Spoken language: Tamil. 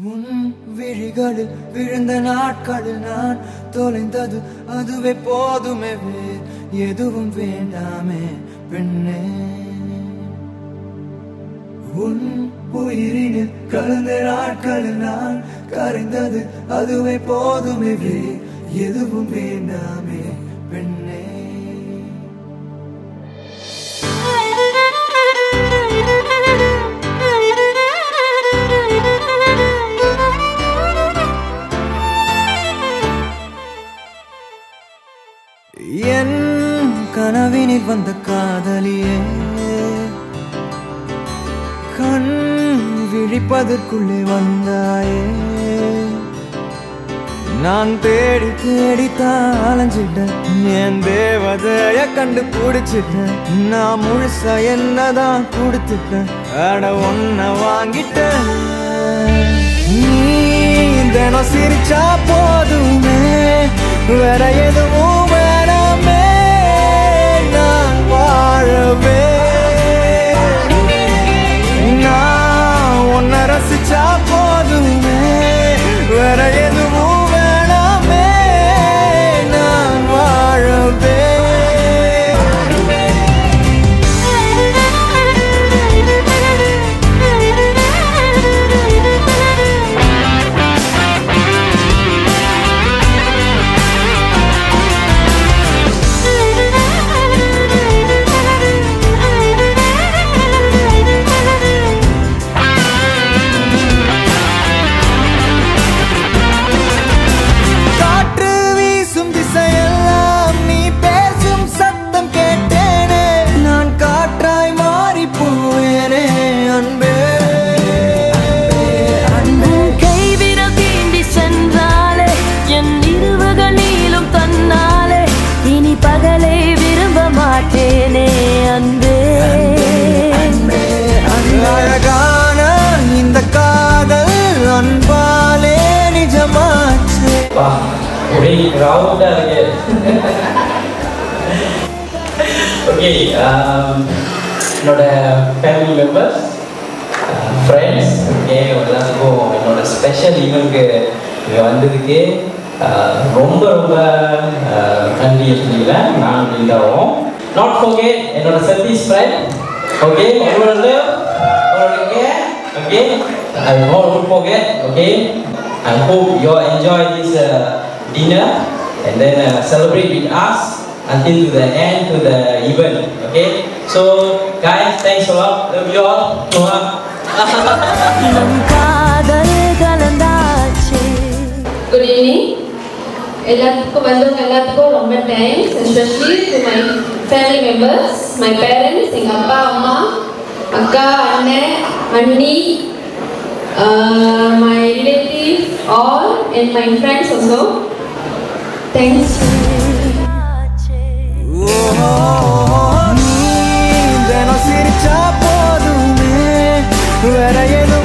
உன் விழிகளில் விழுந்த நாட்களில் நான் தொலைந்தது அதுவே போதுமே, எதுவும் வேண்டாமே பெண்ணே. உன் உயிரினில் கலந்த நாட்களில் நான் கரைந்தது அதுவே போதுமே, எதுவும் வேண்டாமே பெண்ணே. என் கனவினில் வந்த காதலியே, கண் விழிப்பதற்குள்ளே வந்தாயே. நான் தேடி தேடித்தான் அலைஞ்சிட்டேன், என் தேவதைய கண்டு பிடிச்சிட்டேன். நான் முழுசா என்னதான் கொடுத்துட்டேன், அட ஒன்ன வாங்கிட்டேன். நீ தினம் சிரிச்சா போதுமே, வேற எதுவும் வேணாமே, நான் வாழவே. நான் உன்னை ரசிச்சா போதுமே, வேற எதுவும் வேணாமே, நான் வாழவே. அழகான இந்த காதல் அன்பாலே நிஜமாச்சு. ஒரே ரவுண்டா இருக்கு. ஓகே, என்னோட ஃபேமிலி மெம்பர்ஸ், ஃப்ரெண்ட்ஸ், ஓகே, எல்லாத்துக்கும் என்னோட ஸ்பெஷல் ஈவெண்ட்க்கு இங்கே வந்ததுக்கு ரொம்ப ரொம்ப நன்றி சொல்லிக்கிறேன். நான் இருந்தாலும் நாட் ஃபோர்கெட் என்னோட சர்வீஸ் ஃப்ரெண்ட், ஓகே, உங்களோட okay, I won't forget, okay. I hope you all enjoy this dinner and then celebrate with us until to the end to the event, okay. So guys, thanks a lot, love you all. Good evening. எல்லாத்துக்கும் வந்தவங்க எல்லாத்துக்கும் ரொம்ப thanks, especially to my family members, my parents, எங்க அப்பா அம்மா, அக்கா, அண்ணன், அண்ணி, my relatives, all, and my friends also. Thanks. நீ தினம் சிரிச்சா போதுமே, வேற எதுவும்